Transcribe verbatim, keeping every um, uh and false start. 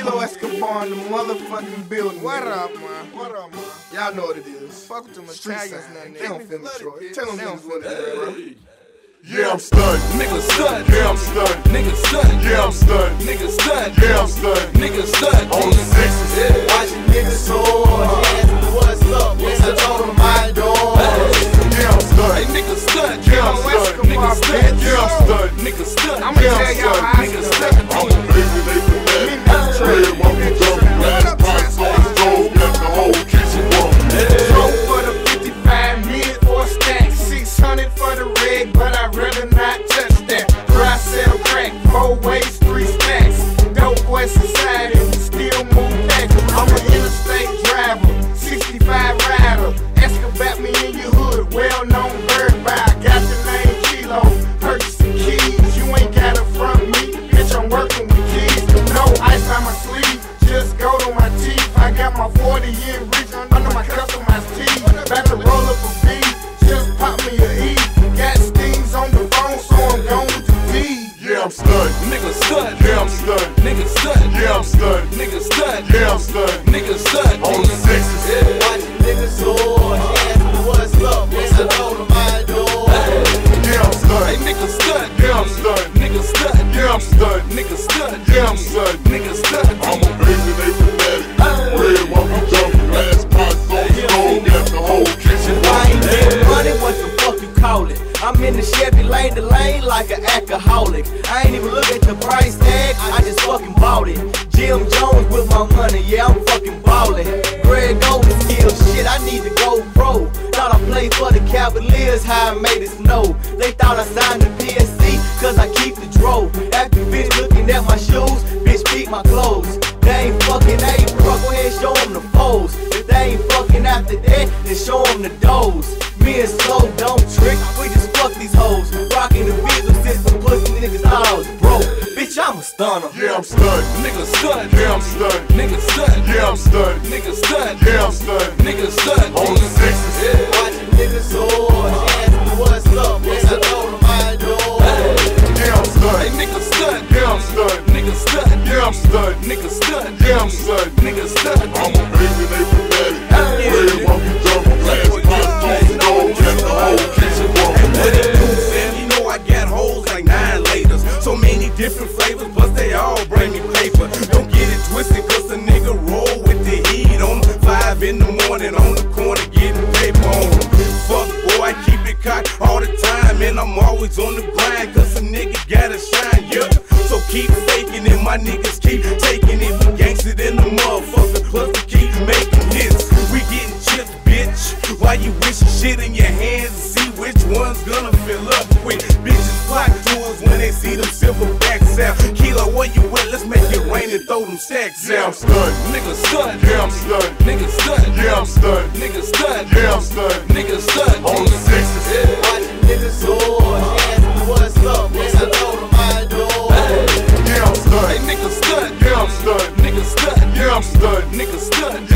Kilo Escobar in the motherfucking building. What nigga. up, man? What up, man? Y'all know what it is. Fuck with them Street Italians, sign. nothing. They don't feel Detroit. Tell them They don't niggas what it is, bro. Yeah, I'm stunned. Nigga stunned. Yeah, I'm stunned. Nigga stunned. Yeah, I'm stunned. Nigga stunned. Yeah, I'm stunned. Nigga stunned. On the sixes. Yeah. Watching niggas soar. She asked me what's up. Yes, I told them my door. Yeah, I'm Hey, stunned. nigga stunned. Yeah, I'm stunned. Nigga stunned. Yeah, I'm stunned. Nigga stunned. I'ma Yeah, I'm tell y'all stunned. how I Nigga feel. stunned. I'm a baby, they fanatic. Red monkey jumping, glass pots on the stove, left the whole kitchen warm. Drove for the fifty-five mid for a stack. six hundred for the rig, but I'd rather not touch that. Dry sell crack, four ways, three stacks. Dope boy society, still move back. I'm an interstate driver, sixty-five rider. Ask about me in your hood, well known bird by. Got the name Kilo, purchasing keys. You ain't got it from me, bitch, I'm working with keys. No ice on my sleeve, just go to my teeth. I got my forty year reach under my customized teeth. About to roll up a beat, just pop me a E. Got steams on the phone, so I'm going with the D. Yeah, I'm stunned. Nigga stunned. Yeah, I'm stunned. Nigga stunned. Yeah, I'm stunned. Nigga stunned. Yeah, I'm stunned. Nigga stunned. On the sixes. Yeah. Watching niggas soar, she asked me what's up. Yes, I told her my door. Yeah, I'm Hey, stunned. nigga stunned. Yeah, I'm stunned. Nigga stunned. Yeah, I'm stunned. Nigga stunned. Yeah, I'm stunned. Nigga stunned. I'm a baby, they fanatic. Red monkey jumping, glass pots on the stove, left the whole kitchen I warm. ain't getting money, what the fuck you call it? I'm in the Chevy lane to lane like an alcoholic. I ain't even look at the price tag, I just fucking bought it. Jim Jones with my money, yeah, I'm fucking ballin'. Greg Golden skills, shit, I need to go pro. Thought I played for the Cavaliers, how I made it snow. They thought I signed the P S C, cause I keep the dro. After bitch looking at my shoes, bitch peek my clothes. They ain't fucking, they ain't bro, go ahead, show them the foes. If they ain't fucking after that, then show them the doors. Me and Slow don't trick, we just fuck these hoes. Rocking the visual system, pussy niggas thought I was broke. Bitch, I'm a stunner. Yeah, I'm stunned. Nigga stunned. Yeah, I'm stunned. Nigga stunned. Yeah, I'm stunned. Nigga stunned. Yeah, I'm stunned. Nigga stunned. On the sixes. Yeah. Watching niggas soar, she asked me what's up. Yes, I told her my door. Yeah, I'm Hey, stunned. nigga stunned. Yeah, I'm stunned. Nigga stunned. Yeah, I'm stunned. Nigga stunned. Yeah, I'm stunned. Nigga stunned. I'm a baby, they fanatic. Red monkey jumping, glass pots on the stove, left the whole kitchen warm. What it do, fam? You know I got hoes like nine laters. So many different flavors, but they all bring me paper. Don't get it twisted, cause the nigga roll with the heat on them. Five in the morning on the corner getting paper on them. Fuck, boy, I keep it cocked all the time. And I'm always on the grind, cause a nigga gotta shine, yeah. So keep faking it, my niggas keep taking it. We gangsta in the motherfucker, plus we keep making hits. We getting chips, bitch. Why you wishing shit in your hands to see which one's gonna fill up quick? Bitches flock to us when they see them silverbacks out. Kilo, where you at? Let's make it rain and throw them stacks Yeah, I'm out. stunned. Nigga stunned. Yeah, I'm stunned. Nigga stunned. Yeah, I'm stunned. Nigga stunned. Yeah, I'm stunned. Nigga stunned. On the sixes. Yeah. Watching niggas soar, she asked me what's up. Yes, I told her my door. Yeah, I'm Hey, stunned. nigga stunned. Yeah, I'm stunned. Nigga stunned. Yeah, I'm stunned. Nigga stunned.